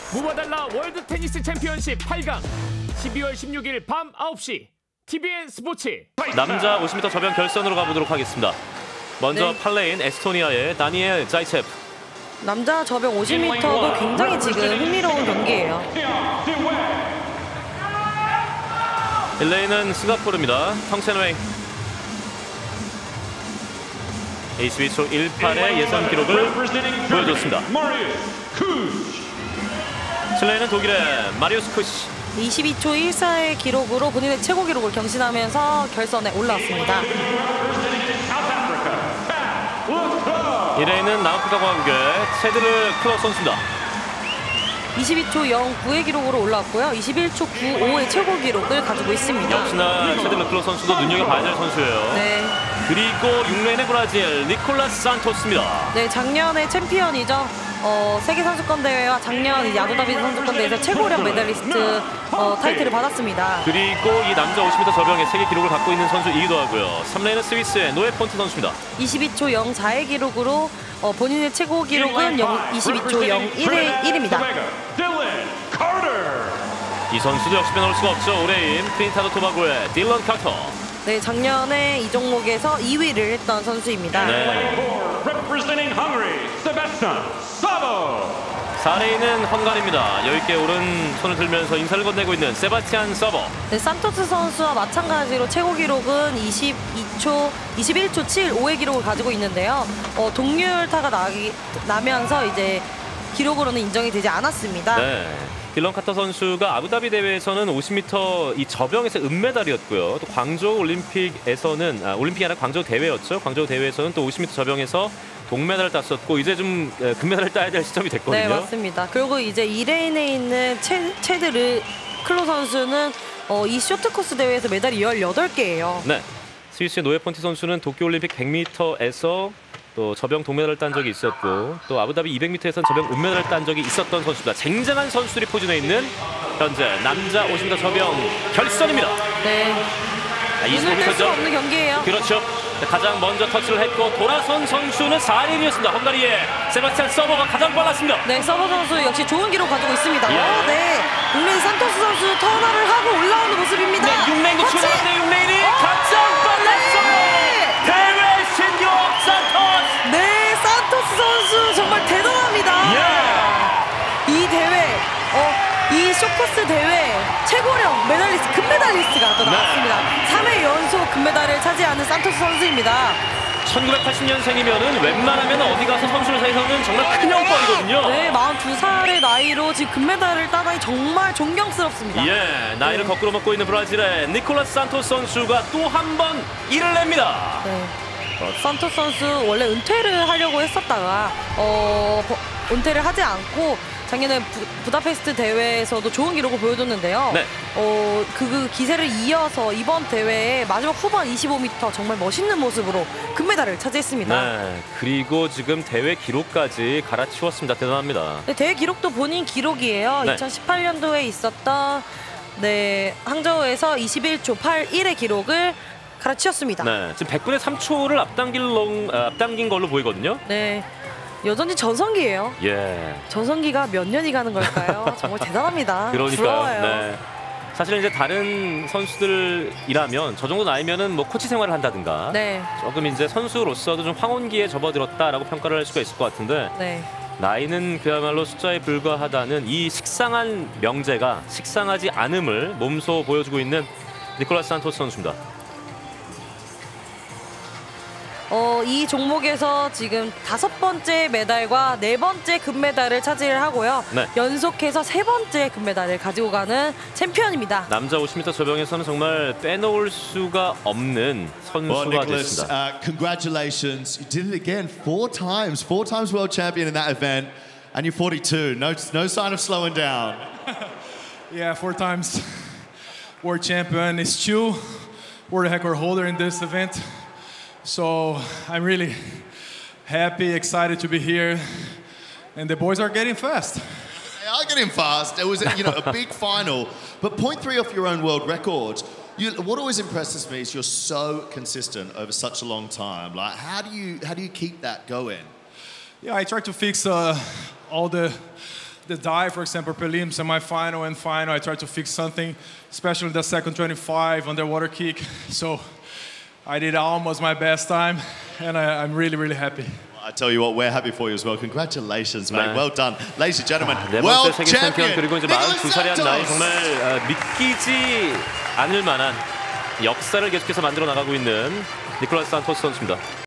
무바달라 월드 테니스 챔피언십 8강 12월 16일 밤 9시 TVN 스포츠. 남자 50m 저병 결선으로 가보도록 하겠습니다. 먼저 네. 8레인 에스토니아의 다니엘 자이체프. 남자 저병 50m도 굉장히 지금 흥미로운 경기예요. 1레인은 싱가포르입니다. 텅첸웨이. 22초 18의 예선 기록을 보여줬습니다. 7레인은 독일의 마리우스 쿠시. 22초 14의 기록으로 본인의 최고 기록을 경신하면서 결선에 올라왔습니다. 1레인은 남아프리카 공화국의 체드르 클럽 선수입니다. 22초 09의 기록으로 올라왔고요. 21초 95의 최고 기록을 가지고 있습니다. 역시나 체드르 클럽 선수도 눈여겨봐야 될 선수예요. 네. 그리고 6레인의 브라질 니콜라스 산토스입니다. 네, 작년의 챔피언이죠. 세계 선수권 대회와 작년 이제 아부다비 선수권 대회에서 최고령 메달리스트 타이틀을 받았습니다. 그리고 이 남자 50m 저병의 세계 기록을 갖고 있는 선수이기도 하고요. 3레인은 스위스의 노에 폰트 선수입니다. 22초 04의 기록으로 본인의 최고 기록은 22초 01입니다. 이 선수도 역시 빼놓을 수가 없죠. 올해인 트리니다드 토바고의 딜런 카터. 네, 작년에 이 종목에서 2위를 했던 선수입니다. 네. 4레인은 hun가리입니다. 10개 오른 손을 들면서 인사를 건네고 있는 세바스티안 서버. 네, 산토스 선수와 마찬가지로 최고 기록은 21초 75의 기록을 가지고 있는데요. 동률타가 나면서 이제 기록으로는 인정이 되지 않았습니다. 네. 딜런 카터 선수가 아부다비 대회에서는 50m 이 저병에서 은메달이었고요. 또 광저우 올림픽에서는 올림픽이 아니라 광저우 대회였죠. 광저우 대회에서는 또 50m 저병에서 동메달을 땄었고 이제 좀 금메달을 따야 될 시점이 됐거든요. 네, 맞습니다. 그리고 이제 2레인에 있는 체드 클로 선수는 이 쇼트코스 대회에서 메달이 18개예요. 네. 스위스의 노에 폰티 선수는 도쿄올림픽 100m에서 또 저병 동메달을 딴 적이 있었고 또 아부다비 200m에서는 저병 은메달을 딴 적이 있었던 선수입니다. 쟁쟁한 선수들이 포진해 있는 현재 남자 50m 저병 결선입니다. 네. 눈을 뗄 수 없는 경기예요. 그렇죠. 가장 먼저 터치를 했고 돌아선 선수는 4레인이었습니다. 헝가리의 세바스티안 서버가 가장 빨랐습니다. 네, 서버 선수 역시 좋은 기록 가지고 있습니다. 예. 네. 6레인 산토스 선수 턴화를 하고 올라오는 모습입니다. 네, 6레인도 출발했는데 6레인이 가장 빨랐어요. 대회 신기록 산토스. 네, 산토스 선수 정말 대단합니다. 예. 이 대회, 이 쇼코스 대회 최고령 메달리스트, 금메달리스트가 또 나왔습니다. 3회 연속 금메달을 차지하는 산토스 선수입니다. 1980년생이면은 웬만하면 어디 가서 선수를 사이에서는 정말 큰 형벌이거든요. 네, 42살의 나이로 지금 금메달을 따다니 정말 존경스럽습니다. 예, 나이를 거꾸로 먹고 있는 브라질의 니콜라스 산토스 선수가 또 한 번 일을 냅니다. 네. 산토스 선수 원래 은퇴를 하려고 했었다가 은퇴를 하지 않고 작년에 부다페스트 대회에서도 좋은 기록을 보여줬는데요. 네. 그 기세를 이어서 이번 대회에 마지막 후반 25m 정말 멋있는 모습으로 금메달을 차지했습니다. 네, 그리고 지금 대회 기록까지 갈아치웠습니다. 대단합니다. 네, 대회 기록도 본인 기록이에요. 네. 2018년도에 있었던 항저우에서 21초 81의 기록을 갈아치웠습니다. 네, 지금 100분의 3초를 앞당긴 걸로 보이거든요. 네. 여전히 전성기예요. 예. 전성기가 몇 년이 가는 걸까요? 정말 대단합니다. 그러니까요. 부러워요. 네. 사실은 이제 다른 선수들이라면 저 정도 나이면은 뭐 코치 생활을 한다든가 네. 조금 이제 선수로서도 좀 황혼기에 접어들었다라고 평가를 할 수가 있을 것 같은데 네. 나이는 그야말로 숫자에 불과하다는 이 식상한 명제가 식상하지 않음을 몸소 보여주고 있는 니콜라스 산토스 선수입니다. 이 종목에서 지금 5번째 메달과 4번째 금메달을 차지를 하고요. 네. 연속해서 3번째 금메달을 가지고 가는 챔피언입니다. 남자 50m 저병에서는 정말 빼놓을 수가 없는 선수가 됐습니다. Congratulations. You did it again 4 times world champion in that event and you're 42. No sign of slowing down. Yeah, 4 times world champion. It's 2 world record holder in this event. So I'm really happy, excited to be here, and the boys are getting fast. They are getting fast. It was a big final, but 0.3 off your own world record. What always impresses me is you're so consistent over such a long time. Like, how do you keep that going? Yeah, I try to fix all the the dive, for example, prelim, semi-final, and final, I tried to fix something, especially the second 25 underwater kick. So I did almost my best time, and I'm really, really happy. I tell you what, we're happy for you as well. Congratulations, mate. 네. Well done. Ladies and gentlemen, 네 번째 world 세계 챔피언 champion 그리고 이제 Nicolas 42살이 안 나이 Santos. 정말 믿기지 않을 만한 역사를 계속해서 만들어 나가고 있는 니콜라스 산토스 선수입니다.